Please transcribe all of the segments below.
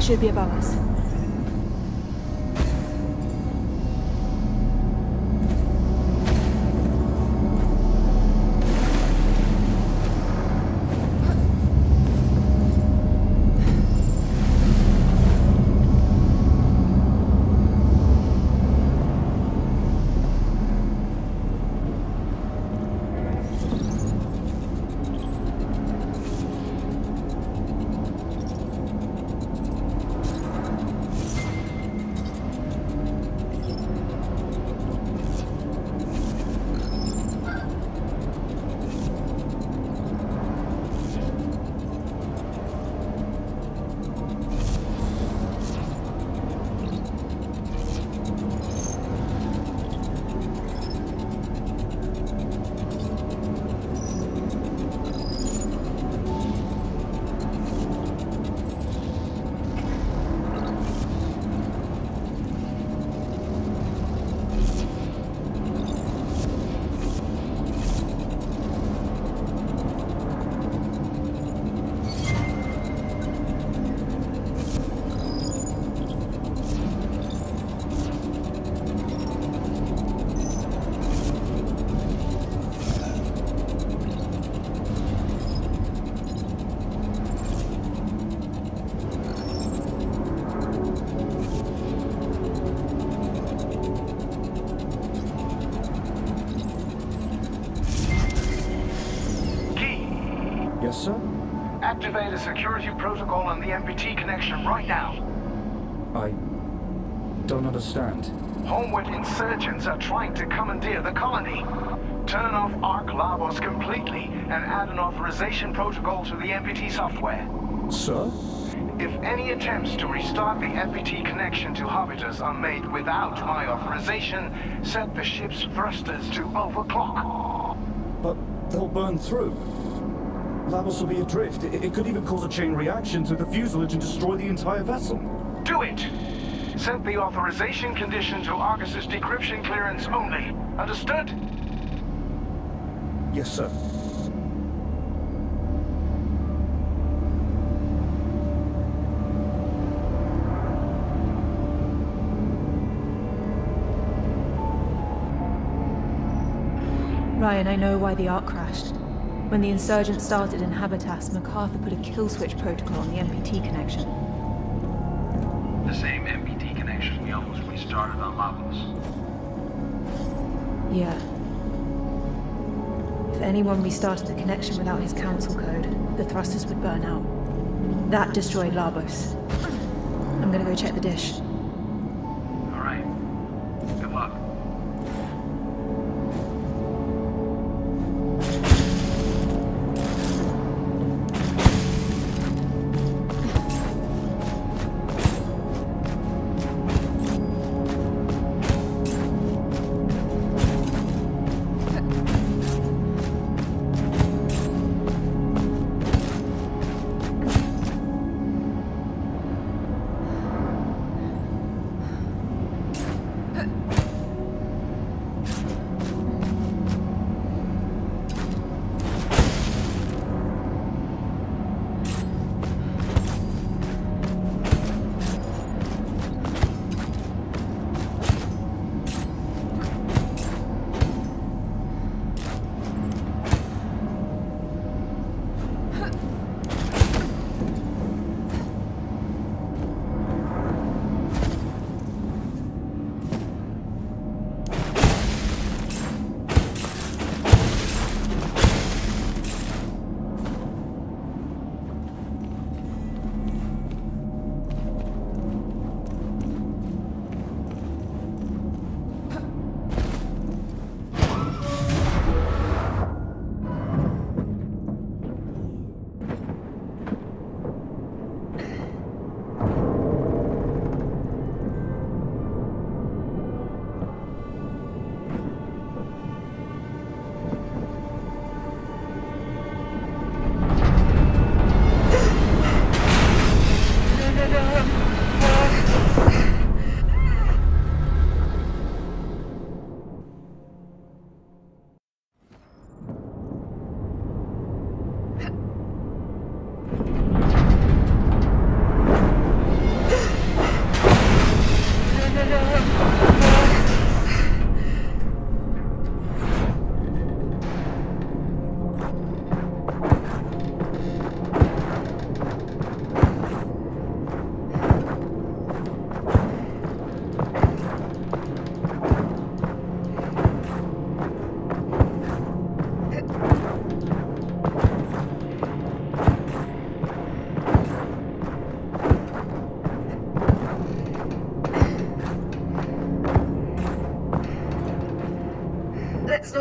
should be above us. Yes, sir? Activate a security protocol on the MPT connection right now. I don't understand. Homeward insurgents are trying to commandeer the colony. Turn off Ark Labos completely and add an authorization protocol to the MPT software. Sir? If any attempts to restart the MPT connection to Hobbiters are made without my authorization, set the ship's thrusters to overclock. But they'll burn through. Labos will be adrift. It could even cause a chain reaction through the fuselage and destroy the entire vessel. Do it! Set the authorization condition to Argus' decryption clearance only. Understood? Yes, sir. Ryan, I know why the Ark crashed. When the insurgents started in Habitas, MacArthur put a kill switch protocol on the MPT connection. The same MPT connection we almost restarted on Lavos. Yeah. If anyone restarted the connection without his council code, the thrusters would burn out. That destroyed Labos. I'm gonna go check the dish. All right. Good luck.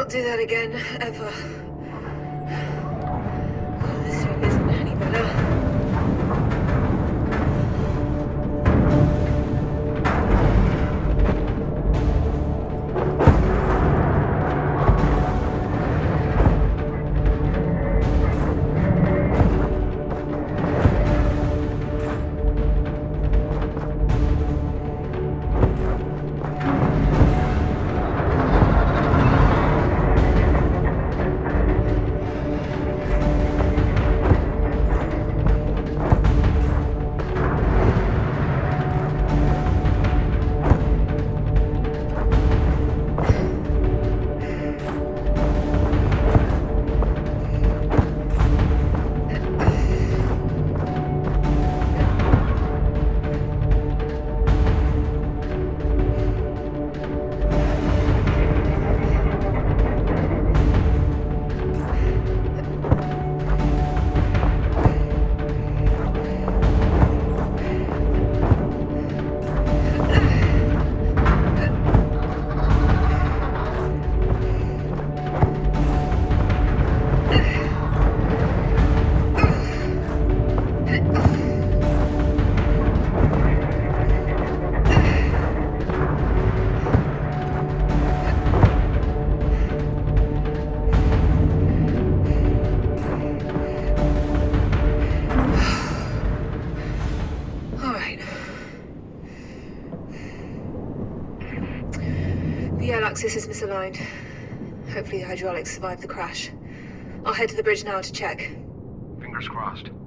not do that again, ever. God, this suit isn't any better. The air axis is misaligned. Hopefully the hydraulics survived the crash. I'll head to the bridge now to check. Fingers crossed.